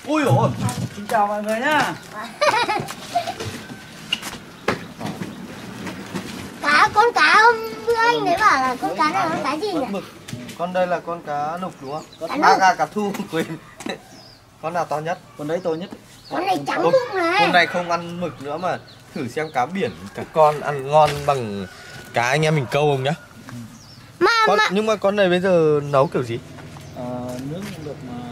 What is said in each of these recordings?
Ui ôi, xin chào mọi người nhá. Con cá hôm bữa anh đấy bảo là con cá này là con cá gì nhỉ? Mực. Con đây là con cá nục đúng không? Cá nục. Cá thu quên. Con nào to nhất? Con đấy to nhất. Con này trắng bụng này. Hôm nay không ăn mực nữa mà thử xem cá biển các con ăn ngon bằng cá anh em mình câu không nhá. Nhưng mà con này bây giờ nấu kiểu gì? Nướng cũng được mà.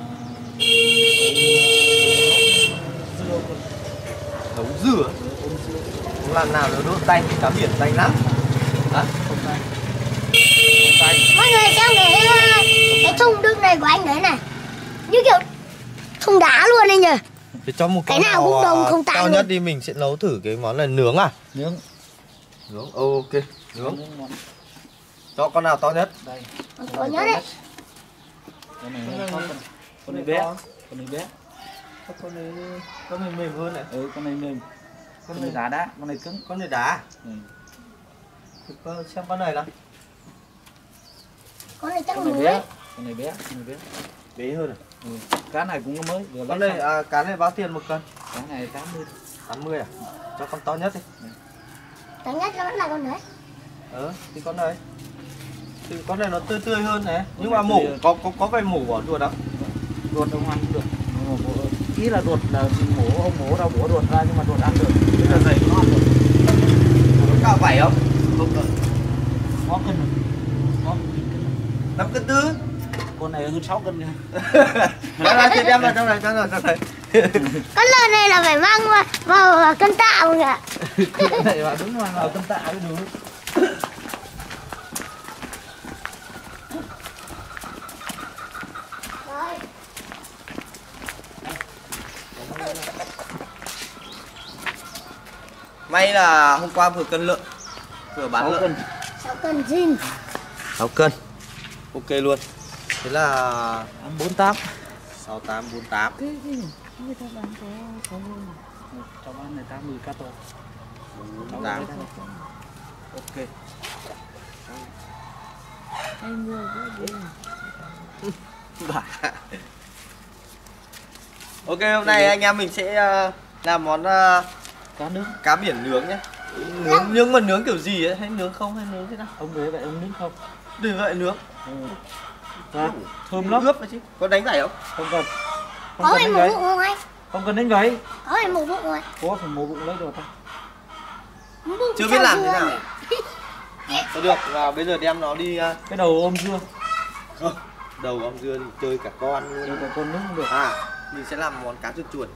Nấu dừa. Làm nào nó đốt tay, cá biển tay lắm. Hả? Không tay. Mọi người xem cái thùng đựng này của anh đấy này, như kiểu thùng đá luôn anh nhỉ? Để cho một cái nào cũng đồng không cao nhất đi, mình sẽ nấu thử cái món này nướng à? Nướng. Ok, nướng. Cho con nào to nhất? Đây. To nhất đấy. Con này bé. Con này bé. Con này mềm hơn này. Con này mềm. Con này đá, con này cứng. Con này đá. Xem con này nào. Con này chắc con này mới. bé. Con này bé. Bé hơn à? Cá này cũng mới. Con này cá này bao tiền một cân? Cá này 80. 80 à? Cho con to nhất đi. To nhất nó vẫn là con đấy. Thì con này. Thì con này nó tươi tươi hơn này. Nhưng mà mổ có phải mổ bỏ ruột không? Ruột không ăn được. Ý là ruột là mổ ông mổ đâu bổ ruột ra, nhưng mà ruột ăn được. Bây giờ dày nó ăn được. Có cả vảy không? Không cần. Có cân rồi. Có 5 cân tư. Con này hơn 6 cân nha. Đó thì đem vào trong này. Con lợn này là phải mang vào cân tạ không ạ? Cái này là đúng mang vào cân tạ mới được. May là hôm qua vừa cân lợn, vừa bán 6 lợn. 6 cân zin. 6 cân. Ok luôn. Thế là 48. 6848. Người ta bán có cho bán này 80 cá to. 8. Ok. Anh mua cái gì? Ok, hôm nay anh em mình sẽ làm món Cá nướng. cá biển nướng nhé. Nhưng mà nướng kiểu gì ấy? Hay nướng không hay nướng thế nào? Ông về vậy ông nướng không? Để vậy nướng. Thơm lắm. Ướp mà chứ. Có đánh gảy không? Không cần. Có phải mổ bụng không anh? Không cần đánh gãy. Có phải mổ bụng rồi. Có phải mổ bụng lấy rồi ta. Chưa biết làm thế nào. Thôi được, và bây giờ đem nó đi. Cái đầu ôm dưa. Đầu ong dưa thì chơi cả con luôn. Chơi cả con nướng cũng được. Mình sẽ làm món cá chuột chuột.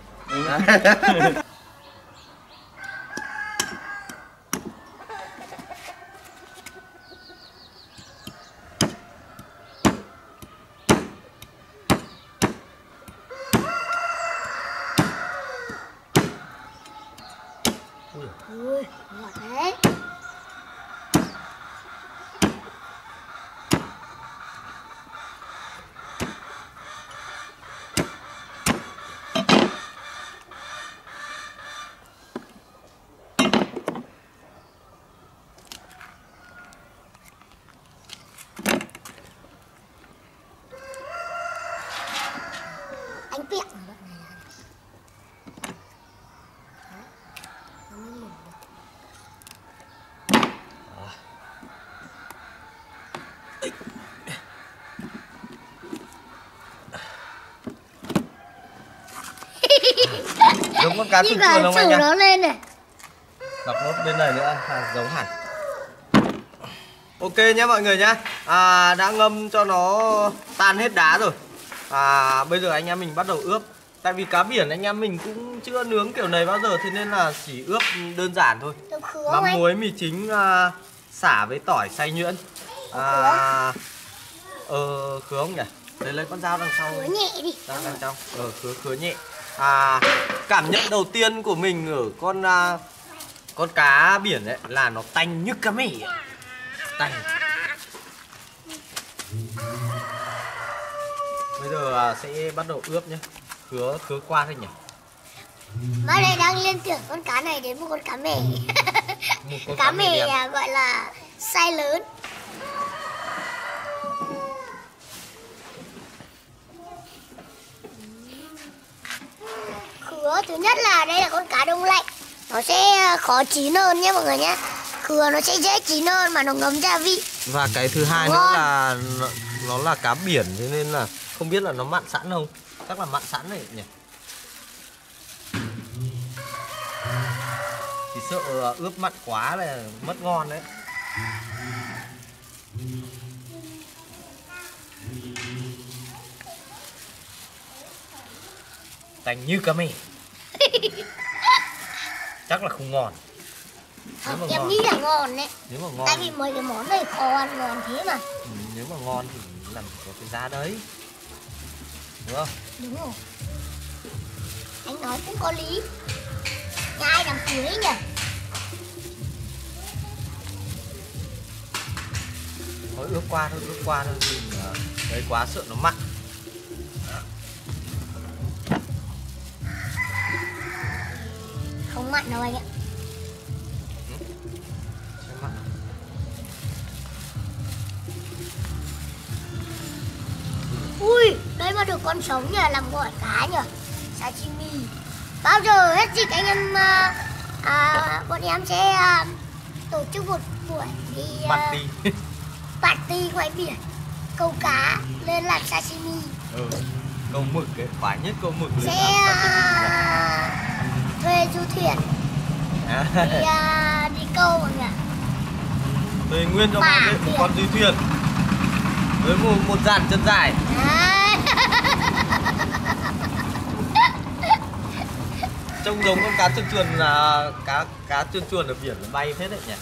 Ui, ngọt đấy. Anh Piệng ở đoạn này là Giống con cá chuột chuột không anh nhá? nó lên này. Đọc nốt bên này nữa, giống hẳn. Ok nhé mọi người nhá. Đã ngâm cho nó tan hết đá rồi. Bây giờ anh em mình bắt đầu ướp. Tại vì cá biển anh em mình cũng chưa nướng kiểu này bao giờ, thế nên là chỉ ướp đơn giản thôi. Mắm muối mì chính, sả với tỏi xay nhuyễn. Khứa không nhỉ? Đấy, lấy con dao đằng sau. Khứa nhẹ đi. Đằng trong. Khứa nhẹ. Cảm nhận đầu tiên của mình ở con cá biển ấy là nó tanh như cá mè. Tanh. Bây giờ sẽ bắt đầu ướp nhé. Khứa qua thôi nhỉ. Bác này đang liên tưởng con cá này đến một con cá mè. Cá mè gọi là size lớn. khứa thứ nhất là đây là con cá đông lạnh, nó sẽ khó chín hơn nhé mọi người nhé. Khứa nó sẽ dễ chín hơn mà nó ngấm gia vị. Và cái thứ hai nữa là nó là cá biển, thế nên là không biết là nó mặn sẵn không. Chắc là mặn sẵn này nhỉ. Chỉ sợ ướp mặn quá là mất ngon đấy. Tanh như cá mè. Chắc là không ngon. Em nghĩ là ngon đấy. Nếu mà ngon. Tại vì mấy cái món này khó ăn ngon thế mà. Nếu mà ngon thì làm có cái giá đấy. Đúng không? Đúng rồi. Anh nói cũng có lý. Nhà ai làm cưới nhỉ? Thôi ướp qua thôi, mình đấy quá sợ nó mặn. Không mặn đâu anh ạ. Ui, đây mà được con sống nhờ, làm gỏi cá nhờ. Sashimi. Bao giờ hết dịch anh em bọn em sẽ tổ chức một buổi đi party ngoài biển, câu cá lên làm sashimi. Câu mực cái khoái nhất, câu mực lên sẽ thuê du thuyền đi câu mọi người. Thuê nguyên cho một con du thuyền với một dàn chân dài. Trông giống con cá chuồn chuồn, là cá chuồn chuồn ở biển bay phết đấy nhỉ.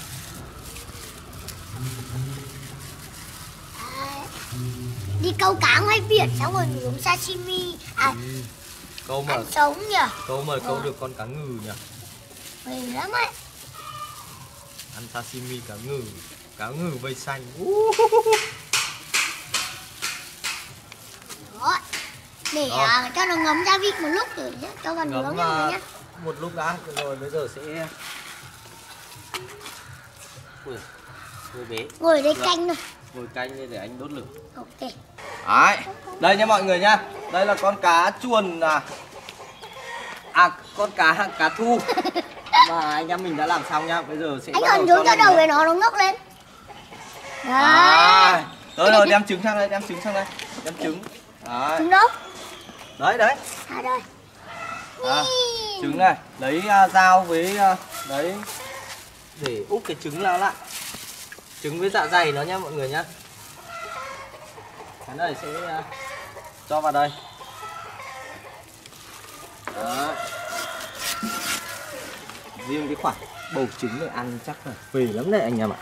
Đi câu cá ngoài biển xong rồi nướng sashimi. Câu mà ăn sống nhỉ. Câu được con cá ngừ nhỉ. Mềm lắm ấy. Ăn sashimi cá ngừ vây xanh. Đó. Để cho nó ngấm gia vị một lúc rồi cho vào nướng nhá. Một lúc đã, rồi bây giờ sẽ ngồi đây canh thôi. Ngồi canh để anh đốt lửa. Ok. Đấy, đây nha mọi người nhá. Đây là con cá chuồn con cá thu mà anh em mình đã làm xong nhá. Bây giờ sẽ anh còn nhúng cho đầu về nó ngóc lên. Đấy. Rồi đem trứng sang đây, đem trứng. Đấy. Trứng đâu? Đấy. Đây. Trứng này, lấy dao với đấy để úp cái trứng lao lại. Trứng với dạ dày nó nhá mọi người nhá. Cái này sẽ cho vào đây. Đó. Riêng cái khoản bầu trứng này ăn chắc là phê lắm đấy anh em ạ.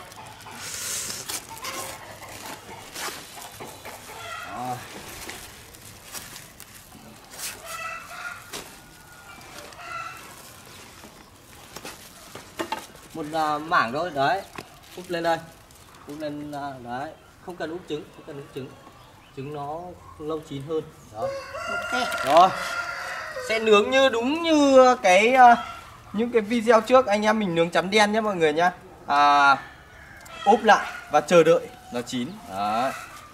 Một mảng thôi đấy, úp lên đây, úp lên đấy, không cần úp trứng, trứng nó lâu chín hơn đó. Ok. Rồi sẽ nướng như đúng như cái những cái video trước anh em mình nướng chấm đen nhé mọi người nhá. Úp lại và chờ đợi nó chín đấy.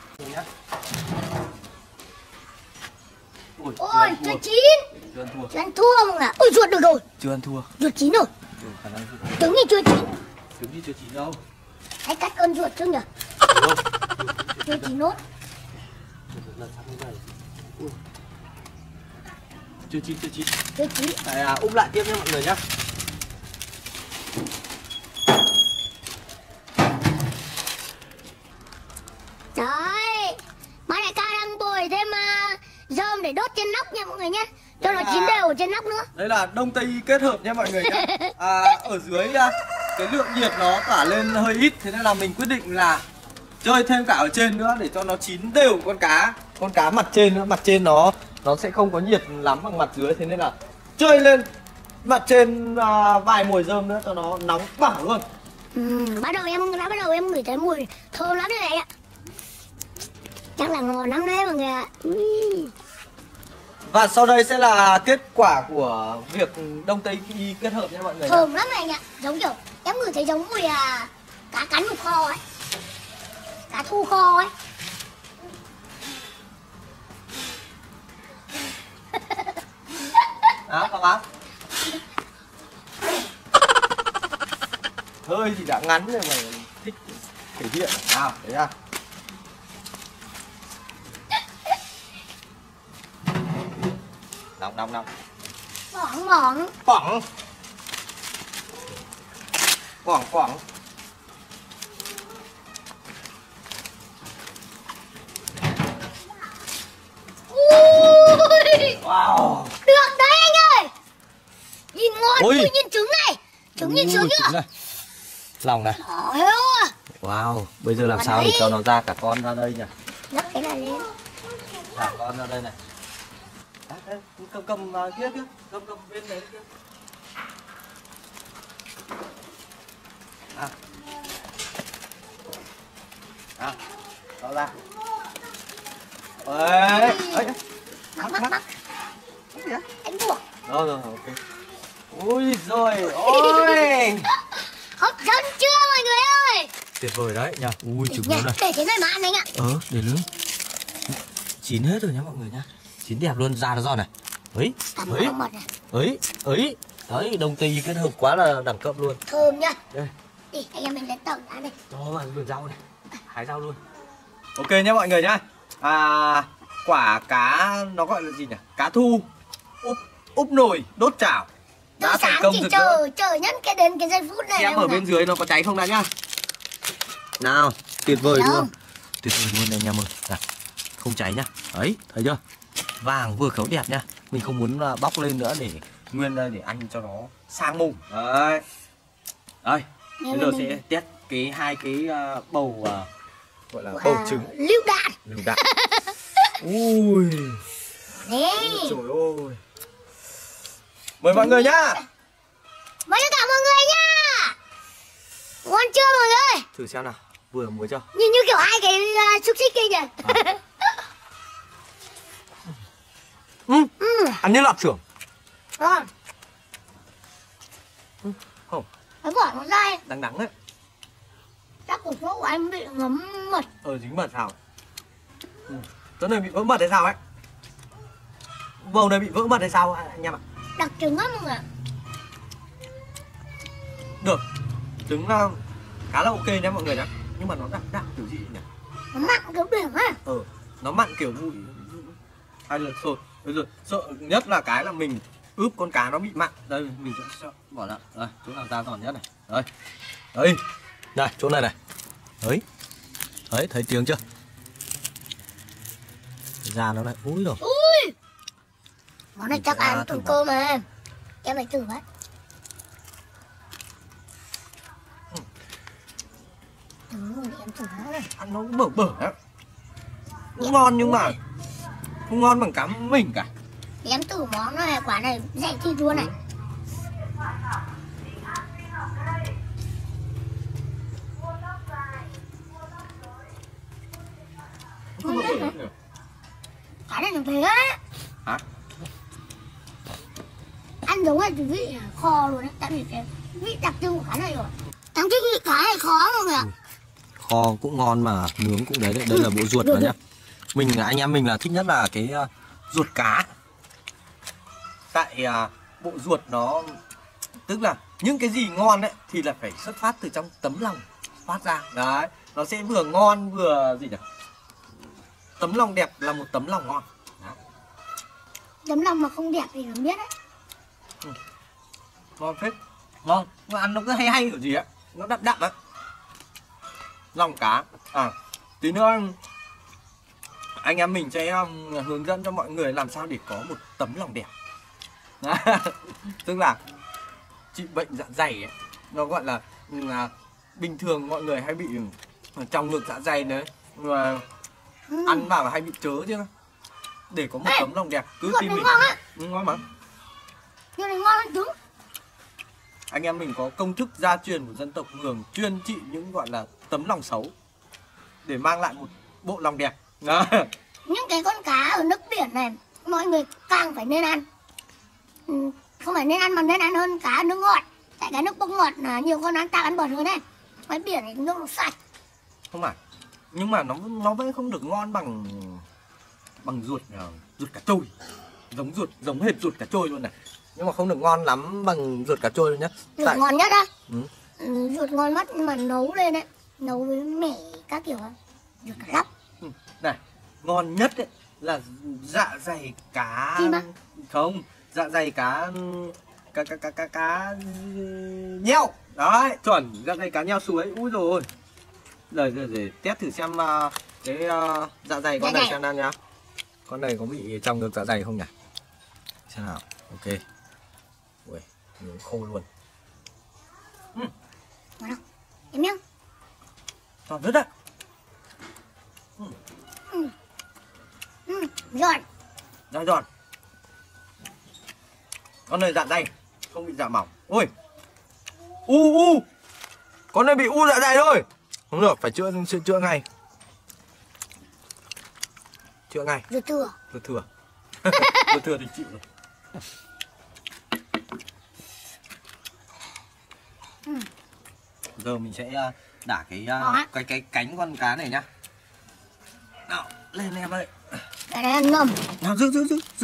Ôi chưa chín. Chưa ăn thua không ạ? Ôi ruột được rồi. Chưa ăn thua. Ruột chín rồi. Trứng thì chưa chín. Trứng thì chưa chín đâu. Hãy cắt con ruột trước nhỉ. Chưa chín nốt. Chưa chín. Chưa chín. Đấy, úp lại tiếp nha mọi người nhá. Đấy. Má đại ca đang bồi thêm rơm để đốt trên nóc nha mọi người nhé. Cho nó chín đều ở trên nóc nữa. Đây là đông tây kết hợp nha mọi người nhá. Ở dưới cái lượng nhiệt nó tỏa lên hơi ít, thế nên là mình quyết định là chơi thêm cả ở trên nữa để cho nó chín đều con cá mặt trên nữa. Mặt trên nó sẽ không có nhiệt lắm bằng mặt dưới, thế nên là chơi lên mặt trên vài mùi rơm nữa cho nó nóng bỏng luôn. Bắt đầu em ngửi thấy mùi thơm lắm đấy ạ. Chắc là ngon lắm đấy mọi người ạ. Và sau đây sẽ là kết quả của việc đông tây y kết hợp nha mọi người. Thơm lắm này anh ạ. Giống kiểu em ngửi thấy giống mùi cá cắn một kho ấy. Cá thu kho ấy. Các bác. Hơi thì đã ngắn rồi mà thích thể hiện. Nào, đấy ra. Nóng. Quỏng. Wow. Được đấy anh ơi. Nhìn ngon, Ôi. nhìn trứng này. Trứng nhìn sướng chưa? Lòng này. Trời ơi. Wow, bây giờ làm sao để cho nó ra cả con ra đây nhỉ? Nhấc cái này lên. Cả con ra đây này. Đấy, cầm kia, cầm bên đấy kia. Đó ra. Ấy. Mắc. Anh buộc. Rồi, ok. Ui rồi, ôi. Hấp dẫn chưa mọi người ơi? Tuyệt vời đấy nhỉ. Ui trứng Nhỉ, luôn này. để thế này mà ăn anh ạ. Để lớn. Chín hết rồi nhá mọi người nhá. Chín đẹp luôn, da nó giòn này. Ấy. Đấy, đồng tây kết hợp quá là đẳng cấp luôn. Thơm nhá. Đây. Đi, anh em mình lấy tàu ra đây. Đó, vườn rau này. Hái rau luôn. Ok nhá mọi người nhá. Quả cá nó gọi là gì nhỉ? Cá thu. Úp nồi, đốt chảo. Từ Đã thành sáng công chỉ rực rỡ. chờ nhất cái đến cái giây phút này. Xem ở bên dưới nó có cháy không đã nhá. Nào, tuyệt vời luôn. Tuyệt vời luôn anh em ơi. Nào, không cháy nhá. Đấy, thấy chưa? Vàng vừa khéo đẹp nhá. Mình không muốn bóc lên nữa để nguyên ra để ăn cho nó sang mùng. Đấy. Đây, bây giờ sẽ test hai cái bầu gọi là bầu trứng lưu đạn. Ui. Đấy. Trời ơi. Mời mọi người nhá. Mời tất cả mọi người nhá. Ngon chưa mọi người? Thử xem nào, vừa muối chưa? Nhìn như kiểu hai cái xúc xích kia kìa. Ăn như lạp xưởng. Ngon. Không. Phải bỏ nó ra. Đắng đấy. Chắc của số của anh bị ngấm mật. Dính mật sao? Chỗ này bị vỡ mật hay sao ấy? Bầu này bị vỡ mật hay sao anh em ạ? Đặc trứng á mọi người. Được. Trứng khá là ok nhá mọi người nhá. Nhưng mà nó đậm kiểu gì nhỉ? Nó mặn kiểu biển á. Nó mặn kiểu bụi. Hay là sợ nhất là cái là mình ướp con cá nó bị mặn. Đây mình sẽ sợ bỏ ra. Đây, chỗ nào ra giòn nhất này. Đây. Đây, chỗ này này. Đấy, thấy tiếng chưa? Da nó này. Úi rồi. Ui. Món này chắc ăn từ cơm mà. Em phải thử đấy. Em thử đấy. Ăn nó cũng bở đấy. Cũng ngon nhưng mà không ngon bằng cá mình cả. Em thử món này, quả này dạy thịt luôn này. Cái này nó thế á. Hả? Ăn giống như vị kho luôn đấy. Tại vì cái vị đặc trưng của cái này rồi. Em thích vị cái này khó mọi người ạ. Kho cũng ngon mà nướng cũng đấy. Đây là bộ ruột mà nhá. Anh em mình là thích nhất là cái ruột cá. Tại bộ ruột nó tức là những cái gì ngon đấy thì là phải xuất phát từ trong tấm lòng phát ra. Đấy, nó sẽ vừa ngon vừa gì nhỉ? Tấm lòng đẹp là một tấm lòng ngon. Đó. Tấm lòng mà không đẹp thì không biết đấy. Ngon phết. Ngon, mà ăn nó cứ hay kiểu gì á. Nó đậm á. Lòng cá. Tí nữa anh em mình sẽ hướng dẫn cho mọi người làm sao để có một tấm lòng đẹp. Tức là trị bệnh dạ dày ấy, nó gọi là bình thường mọi người hay bị trong ngực dạ dày đấy mà ăn vào hay bị chớ chứ. Để có một tấm lòng đẹp cứ tìm mình. Ngon mà. Nhưng này ngon hơn trứng. Anh em mình có công thức gia truyền của dân tộc Mường chuyên trị những gọi là tấm lòng xấu để mang lại một bộ lòng đẹp. Những cái con cá ở nước biển này mọi người càng phải nên ăn. Không phải nên ăn mà nên ăn hơn cá nước ngọt. Tại cái nước bốc ngọt là nhiều con ăn tạm ăn bẩn hơn này. Cái biển này nước nó sạch. Không phải. Nhưng mà nó vẫn không được ngon bằng ruột cá trôi. Giống hệt ruột cá trôi luôn này. Nhưng mà không được ngon lắm bằng ruột cá trôi đâu nhá. Ruột ngon nhất á. Ừ. Ruột ngon nhất nhưng mà nấu lên ấy, nấu với mẻ các kiểu á, ruột cả lóc. Này, ngon nhất ấy là dạ dày cá. Chim á? Không, dạ dày cá nheo. Đấy, chuẩn, dạ dày cá nheo suối. Úi rồi. Để test thử xem cái dạ dày con này xem nào nhá. Con này có bị trong được dạ dày không nhỉ? Xem nào. Ok. Ui, nướng khô luôn. Ngon không? Em nhá. Giòn rất đấy. Giòn. Giòn. Con này dạ dày, không bị dạ mỏng. Ôi. Con này bị u dạ dày thôi. Không được, phải chữa ngay. Chữa ngay. Ruột thừa. Ruột thừa. Ruột thừa thì chịu rồi. Giờ mình sẽ đả cái cánh con cá này nhá. Nào, lên em ơi. Cái này ăn ngâm. Nào, giữ.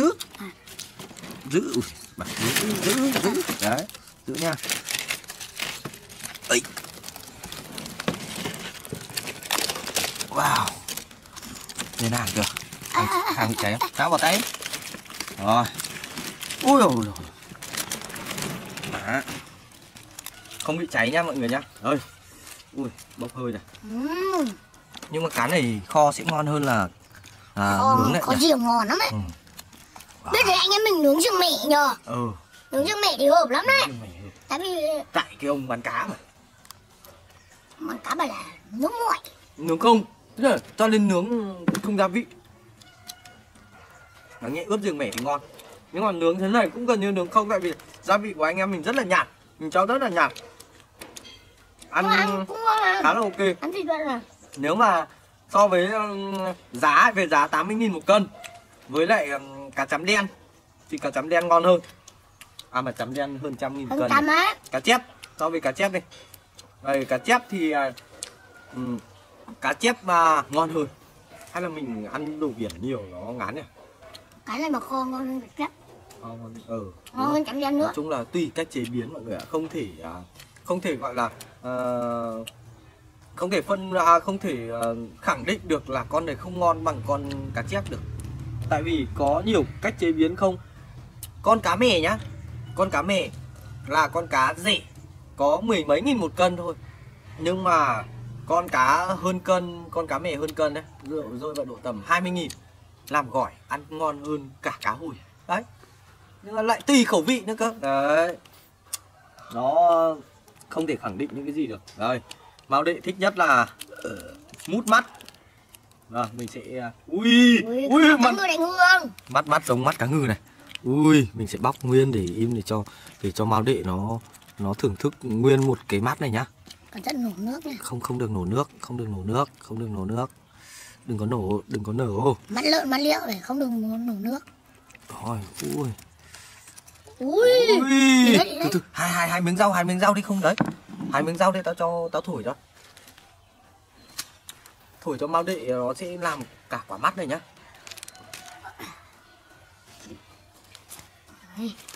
Giữ, ui, giữ. Đấy, giữ nha. Ấy. Wow. Lên hàng chưa? Hàng bị cháy không? Tháo vào tay. Rồi. Ui dồi. Đó. Không bị cháy nha mọi người nhá. Ơi. Ui, bốc hơi này. Nhưng mà cá này kho sẽ ngon hơn là nướng đấy. Có gì ngon lắm ấy. Wow. Biết rồi anh em mình nướng dương mẹ nhờ. Nướng dương mẹ thì hợp lắm đấy. Tại vì tại cái ông bán cá mà. Bán cá bảo là nướng nguội. Nướng không, tức là cho lên nướng không gia vị. Nó nhẹ ướp dương mẻ thì ngon. Nhưng mà nướng thế này cũng gần như nướng không, tại vì gia vị của anh em mình rất là nhạt. Mình cho rất là nhạt. Ăn cũng ngon à. Khá là ok. Ăn thịt luôn à. Nếu mà so với giá 80.000 một cân với lại cá chấm đen thì cá chấm đen ngon hơn. Mà chấm đen hơn 100.000 Hơn cân. 100 á. Cá chép, so với cá chép đi. Đây, cá chép thì cá chép ngon hơn. Hay là mình ăn đồ biển nhiều nó ngán nhỉ? Cái này mà kho ngon hơn cá chép. Ngon hơn chấm đen nữa. Nói chung là tùy cách chế biến mọi người ạ. Không thể gọi là không thể khẳng định được là con này không ngon bằng con cá chép được. Tại vì có nhiều cách chế biến không. Con cá mè nhá. Con cá mè là con cá rẻ, có 10 mấy nghìn một cân thôi. Nhưng mà con cá hơn cân, con cá mè hơn cân đấy, rơi vào độ tầm 20.000. Làm gỏi ăn ngon hơn cả cá hồi. Đấy. Nhưng mà lại tùy khẩu vị nữa cơ. Đấy. Nó không thể khẳng định những cái gì được. Rồi, Mao Đệ thích nhất là mút mắt. Rồi, mình sẽ ui mắt giống mắt cá ngừ này. Ui, mình sẽ bóc nguyên để im để cho Mao Đệ nó thưởng thức nguyên một cái mắt này nhá. Cẩn thận nổ nước nha. Không được nổ nước. Đừng có nổ. Mắt lợn, mắt liệu để không được nổ nước. Rồi, Ui. Từ hai miếng rau đi không đấy. 2 miếng rau đây tao thổi cho. Thổi cho Mao Đệ nó sẽ làm cả quả mắt này nhá.